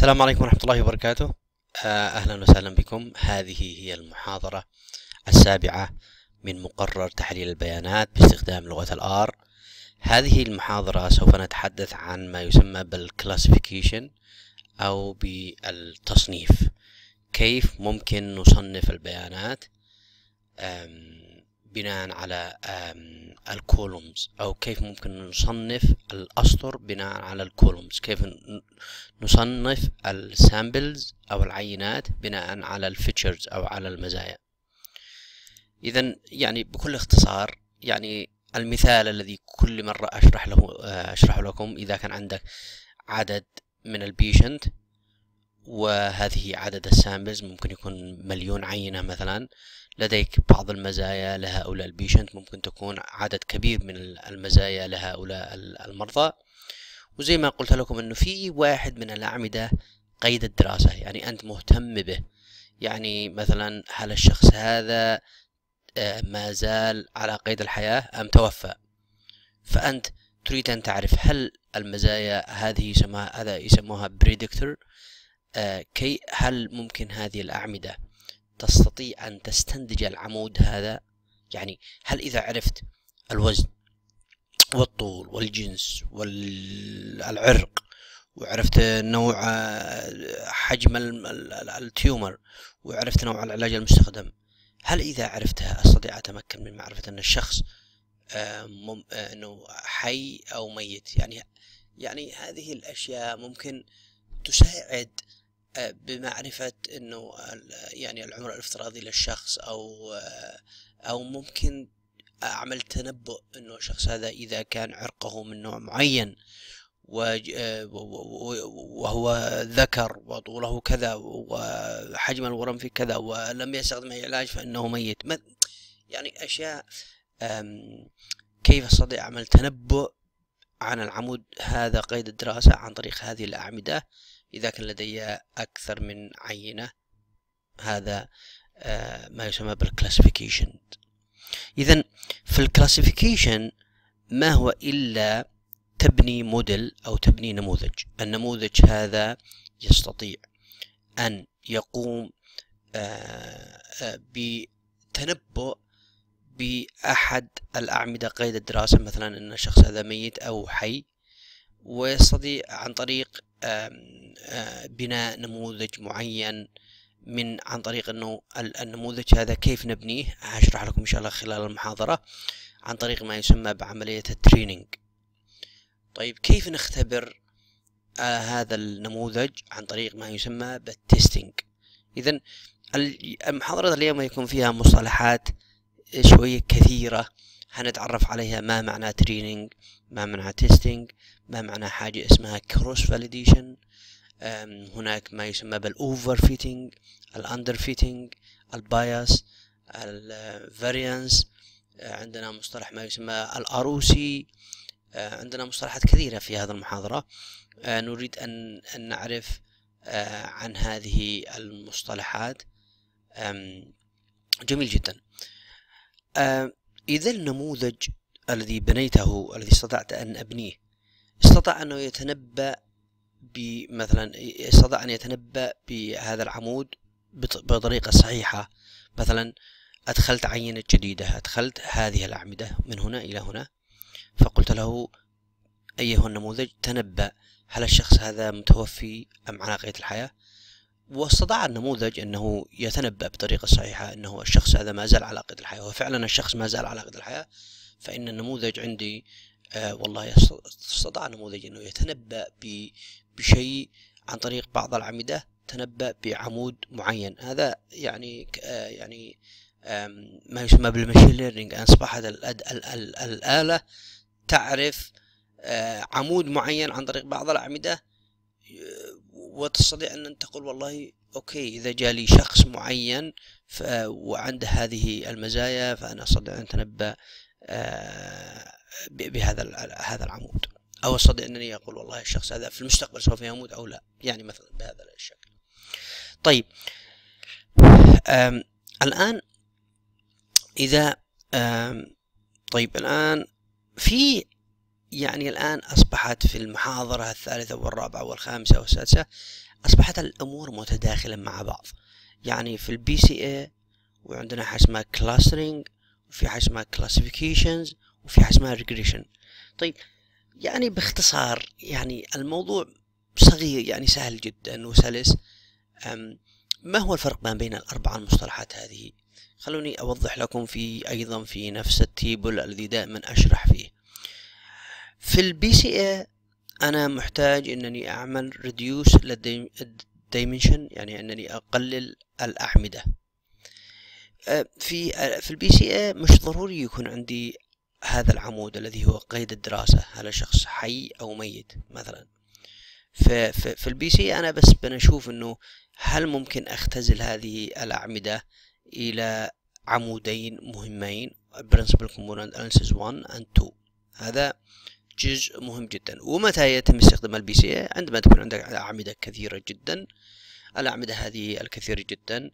السلام عليكم ورحمة الله وبركاته. أهلا وسهلا بكم. هذه هي المحاضرة السابعة من مقرر تحليل البيانات باستخدام لغة الآر. هذه المحاضرة سوف نتحدث عن ما يسمى بالكلاسيفيكيشن أو بالتصنيف. كيف ممكن نصنف البيانات بناء على الكولومز، أو كيف ممكن نصنف الأسطر بناء على الكولومز، كيف نصنف السامبلز أو العينات بناء على الفيتشرز أو على المزايا. إذن يعني بكل اختصار، يعني المثال الذي كل مرة أشرح لكم، إذا كان عندك عدد من البيشنت وهذه عدد السامبلز، ممكن يكون مليون عينة مثلا، لديك بعض المزايا لهؤلاء البيشنت، ممكن تكون عدد كبير من المزايا لهؤلاء المرضى. وزي ما قلت لكم انه في واحد من الأعمدة قيد الدراسة، يعني أنت مهتم به، يعني مثلا هل الشخص هذا ما زال على قيد الحياة أم توفى، فأنت تريد أن تعرف هل المزايا هذه يسموها بريدكتور، هل ممكن هذه الأعمدة تستطيع أن تستنتج العمود هذا، يعني هل إذا عرفت الوزن والطول والجنس والعرق وعرفت نوع حجم التيومر وعرفت نوع العلاج المستخدم، هل إذا عرفتها أستطيع أتمكن من معرفة أن الشخص أنه حي أو ميت؟ يعني هذه الأشياء ممكن تساعد بمعرفة انه يعني العمر الافتراضي للشخص، او ممكن اعمل تنبؤ انه الشخص هذا اذا كان عرقه من نوع معين وهو ذكر وطوله كذا وحجم الورم في كذا ولم يستخدم اي علاج فانه ميت. يعني اشياء كيف استطيع اعمل تنبؤ عن العمود هذا قيد الدراسة عن طريق هذه الأعمدة إذا كان لدي أكثر من عينة. هذا ما يسمى بالكلاسيفيكيشن. إذن في الكلاسيفيكيشن ما هو إلا تبني موديل أو تبني نموذج. النموذج هذا يستطيع أن يقوم بتنبؤ بأحد الأعمدة قيد الدراسة، مثلا أن الشخص هذا ميت أو حي، ويستطيع عن طريق بناء نموذج معين عن طريق أنه النموذج هذا كيف نبنيه هشرح لكم إن شاء الله خلال المحاضرة عن طريق ما يسمى بعملية التريننج. طيب كيف نختبر هذا النموذج؟ عن طريق ما يسمى بالتستنج. إذن المحاضرة اليوم يكون فيها مصطلحات شوية كثيرة هنتعرف عليها. ما معنى تريننج، ما معنى تيستينج، ما معنى حاجة اسمها كروس فاليديشن، هناك ما يسمى بالأوفر فيتنج، الأندر فيتنج، البايس، الفاريانس، عندنا مصطلح ما يسمى الأروسي. عندنا مصطلحات كثيرة في هذه المحاضرة. نريد أن نعرف عن هذه المصطلحات. جميل جدا. إذا النموذج الذي بنيته، الذي استطعت أن أبنيه، استطاع أنه يتنبأ استطاع أن يتنبأ بهذا العمود بطريقة صحيحة. مثلا أدخلت عينة جديدة، أدخلت هذه الأعمدة من هنا إلى هنا، فقلت له أيها النموذج تنبأ هل الشخص هذا متوفي أم على قيد الحياة، واستطاع النموذج أنه يتنبأ بطريقة صحيحة أنه الشخص هذا ما زال على قيد الحياة، وفعلا الشخص ما زال على قيد الحياة. فإن النموذج عندي والله استطاع النموذج أنه يتنبأ بشيء عن طريق بعض الأعمدة، تنبأ بعمود معين. هذا يعني ما يسمى بالماشين ليرنينج. أصبحت الآلة تعرف عمود معين عن طريق بعض الأعمدة، وتستطيع أن تقول والله أوكي، إذا جالي شخص معين وعنده هذه المزايا فأنا أستطيع أن أتنبأ بهذا العمود، أو أستطيع أنني أقول والله الشخص هذا في المستقبل سوف يموت أو لا، يعني مثلا بهذا الشكل. طيب الآن إذا الآن الآن أصبحت في المحاضرة الثالثة والرابعة والخامسة والسادسة أصبحت الأمور متداخلة مع بعض. يعني في البي سي اي وعندنا حاجة اسمها كلاسترينج، وفي حاجة اسمها كلاسيفيكيشنز، وفي حاجة اسمها ريجريشن. طيب يعني باختصار يعني الموضوع صغير، يعني سهل جدا وسلس. ما هو الفرق ما بين الأربعة المصطلحات هذه؟ خلوني أوضح لكم أيضا في نفس التيبل الذي دائما أشرح فيه. في البي سي اي أنا محتاج أنني أعمل reduce للدايمنشن، يعني أنني أقلل الأعمدة. في البي سي اي مش ضروري يكون عندي هذا العمود الذي هو قيد الدراسة، هل الشخص حي أو ميت مثلا. في البي سي أنا بس بنشوف أنه هل ممكن أختزل هذه الأعمدة إلى عمودين مهمين، Principal Component Analysis 1 and 2. هذا جزء مهم جدا. ومتى يتم استخدام البي سي اي؟ عندما تكون عندك أعمدة كثيرة جدا. الأعمدة هذه الكثيرة جدا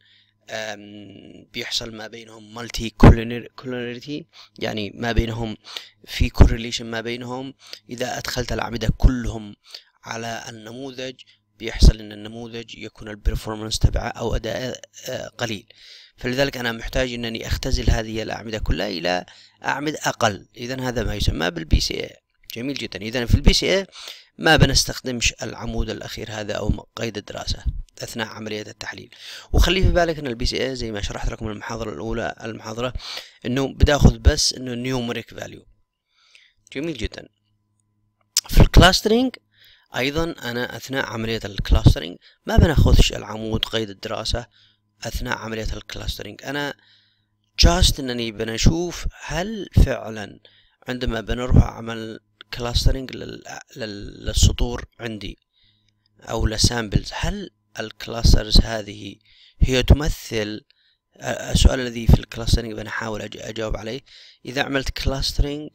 بيحصل ما بينهم مالتي كولونيريتي، يعني ما بينهم في كورليشن ما بينهم. إذا أدخلت الأعمدة كلهم على النموذج بيحصل أن النموذج يكون البرفورمانس تبعه أو أداء قليل. فلذلك أنا محتاج أنني أختزل هذه الأعمدة كلها إلى أعمدة أقل. إذن هذا ما يسمى بالبي سي اي. جميل جدا. إذن في البي سي اي ما بنستخدمش العمود الأخير هذا أو قيد الدراسة أثناء عملية التحليل. وخلي في بالك أن البي سي اي زي ما شرحت لكم المحاضرة الأولى أنه بداخذ بس أنه نيومريك فاليو. جميل جدا. في الكلاسترينج أيضا أنا أثناء عملية الكلاسترينج ما بناخذش العمود قيد الدراسة أثناء عملية الكلاسترينج. أنا جاست أنني بنشوف هل فعلا عندما بنروح أعمل كلاسترينج للسطور عندي أو للسامبلز، هل الكلاسترز هذه هي تمثل السؤال الذي في الكلاسترينج بنحاول أجاوب عليه. إذا عملت كلاسترينج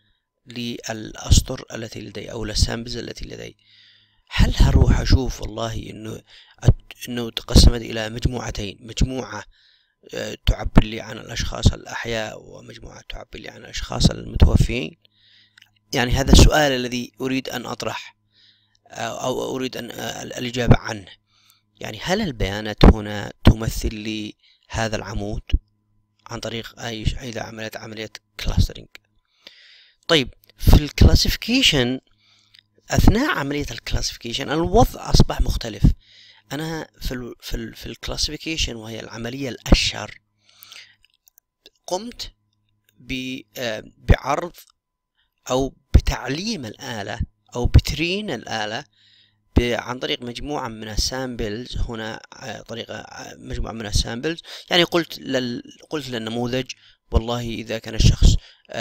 للأسطر التي لدي أو للسامبلز التي لدي، هل هروح أشوف والله إنه تقسمت إلى مجموعتين، مجموعة تعبر لي عن الأشخاص الأحياء ومجموعة تعبر لي عن الأشخاص المتوفين؟ يعني هذا السؤال الذي أريد أن أطرح أو أريد أن الإجابة عنه. يعني هل البيانات هنا تمثل لي هذا العمود عن طريق إذا عملت عملية كلاسترينج؟ طيب في الكلاسيفيكيشن، أثناء عملية الكلاسيفيكيشن الوضع أصبح مختلف. أنا في الكلاسيفيكيشن وهي العملية الأشهر قمت بعرض أو بتعليم الآلة أو بترين الآلة عن طريق مجموعة من السامبلز. هنا طريقة مجموعة من السامبلز، يعني قلت للنموذج والله إذا كان الشخص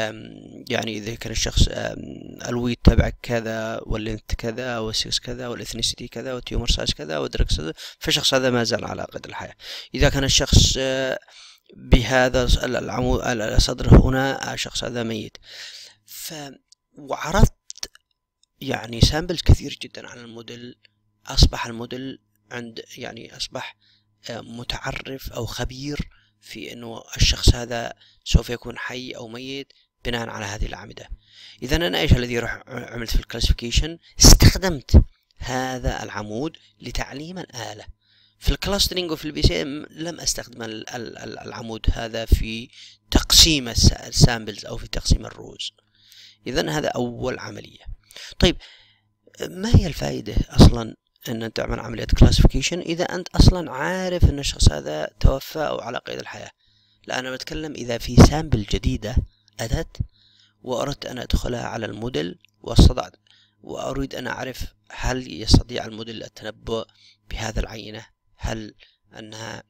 الويت تبعك كذا، واللينث كذا، والسكس كذا، والاثنيسيتي كذا، والتيومر سايز كذا، والدرجة كذا، فالشخص هذا ما زال على قيد الحياة. إذا كان الشخص بهذا الصدر هنا، الشخص هذا ميت. وعرضت يعني سامبلز كثير جدا على الموديل. أصبح الموديل أصبح متعرف أو خبير في أنه الشخص هذا سوف يكون حي أو ميت بناء على هذه الأعمدة. إذا أنا إيش الذي عملت في الكلاسيفيكيشن؟ استخدمت هذا العمود لتعليم الآلة. في الكلاسترينج وفي البي سي لم أستخدم العمود هذا في تقسيم السامبلز أو في تقسيم الروز. إذا هذا أول عملية. طيب ما هي الفائدة أصلا أن تعمل عملية كلاسيفيكيشن إذا أنت أصلا عارف أن الشخص هذا توفى أو على قيد الحياة؟ لا، أنا بتكلم إذا في سامبل جديدة أتت وأردت أن أدخلها على الموديل واستطعت وأريد أن أعرف هل يستطيع الموديل التنبؤ بهذا العينة، هل أنها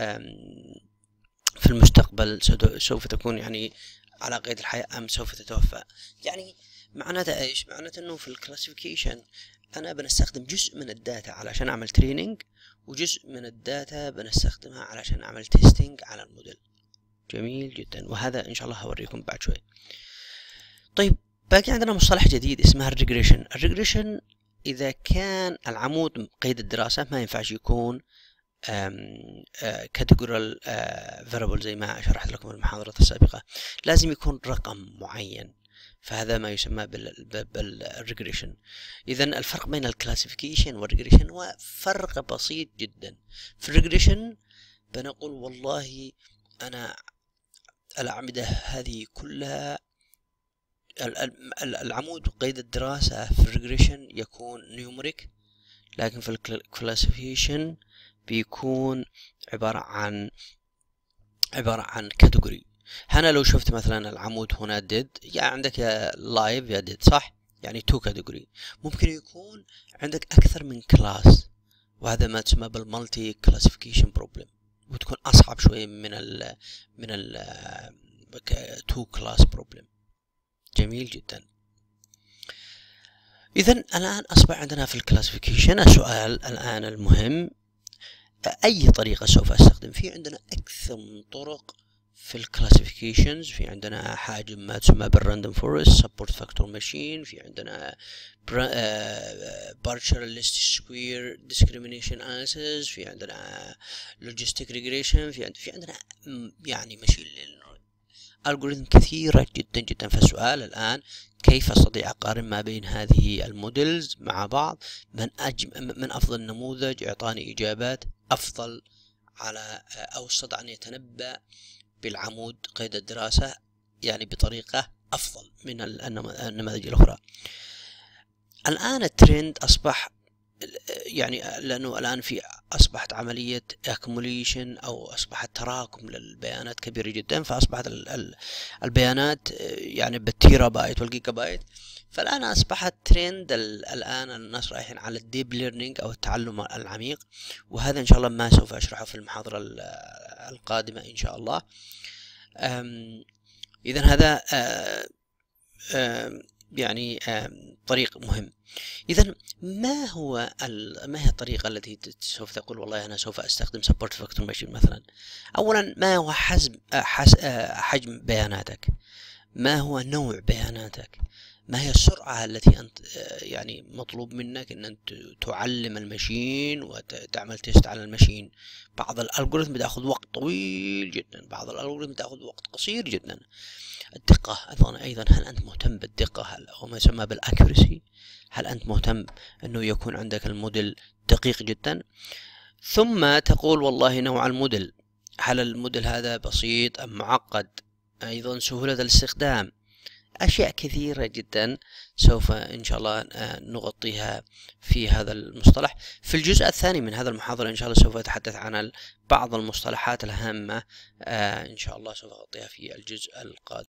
في المستقبل سوف تكون يعني على قيد الحياة أم سوف تتوفى. يعني معناتها إيش؟ معناتها أنه في الكلاسيفيكيشن أنا بنستخدم جزء من الداتا علشان أعمل تريننج، وجزء من الداتا بنستخدمها علشان أعمل تيستينج على الموديل. جميل جدا، وهذا إن شاء الله هوريكم بعد شوي. طيب باقي عندنا مصطلح جديد اسمها الريجريشن. الريجريشن إذا كان العمود قيد الدراسة ما ينفعش يكون categorical variable زي ما شرحت لكم في المحاضرة السابقة، لازم يكون رقم معين. فهذا ما يسمى بالريجريشن. إذا الفرق بين الكلاسيفيكيشن والريجريشن هو فرق بسيط جدا. في الريجريشن بنقول والله أنا الأعمدة هذه كلها العمود قيد الدراسة في الريجريشن يكون نيومريك، لكن في الكلاسيفيكيشن بيكون عبارة عن كاتيجوري. هنا لو شفت مثلا العمود هنا ديد، يعني عندك يا لايف يا ديد، صح؟ يعني تو كاتيجوري. ممكن يكون عندك أكثر من كلاس، وهذا ما تسمى بالمالتي كلاسيفيكيشن بروبلم، وتكون أصعب شوية من ال تو كلاس بروبلم. جميل جدا. إذا الآن أصبح عندنا في الكلاسيفيكيشن السؤال الآن المهم، أي طريقة سوف أستخدم؟ في عندنا أكثر من طرق في الكلاسيفيكيشنز. في عندنا حاجة ما تسمى بالراندوم فورست، سبورت فاكتور ماشين، في عندنا بارشال ليست سكوير ديسكريمينيشن اناليسيس، في عندنا لوجيستيك ريجريشن، في عندنا يعني ماشين الجوريثم كثيرة جدا جدا. فالسؤال الآن كيف أستطيع أقارن ما بين هذه الموديلز مع بعض؟ من أفضل نموذج إعطاني إجابات أفضل على أو استطاع أن يتنبأ بالعمود قيد الدراسة يعني بطريقة أفضل من النماذج الأخرى. الآن الترند أصبح يعني لأنه الآن في أصبحت عملية accumulation أو أصبحت تراكم للبيانات كبيرة جدا، فأصبحت البيانات يعني بالتيرا بايت والجيجا بايت. فالآن أصبحت ترند الآن الناس رايحين على الديب ليرنينج أو التعلم العميق، وهذا إن شاء الله ما سوف أشرحه في المحاضرة القادمة إن شاء الله. إذن هذا يعني طريق مهم. إذن ما هي الطريقة التي سوف تقول والله أنا سوف أستخدم support factor machine مثلا؟ أولا، ما هو حجم بياناتك؟ ما هو نوع بياناتك؟ ما هي السرعة التي أنت يعني مطلوب منك أن أنت تعلم الماشين وتعمل تيست على الماشين؟ بعض الألغوريثم بتأخذ وقت طويل جدا، بعض الألغوريثم بتأخذ وقت قصير جدا. الدقة أيضا هل أنت مهتم بالدقة أو ما يسمى بالأكيورسي؟ هل أنت مهتم أنه يكون عندك الموديل دقيق جدا؟ ثم تقول والله نوع الموديل، هل الموديل هذا بسيط أم معقد؟ أيضا سهولة الاستخدام. أشياء كثيرة جدا سوف إن شاء الله نغطيها في هذا المصطلح. في الجزء الثاني من هذا المحاضرة إن شاء الله سوف أتحدث عن بعض المصطلحات الهامة، إن شاء الله سوف أغطيها في الجزء القادم.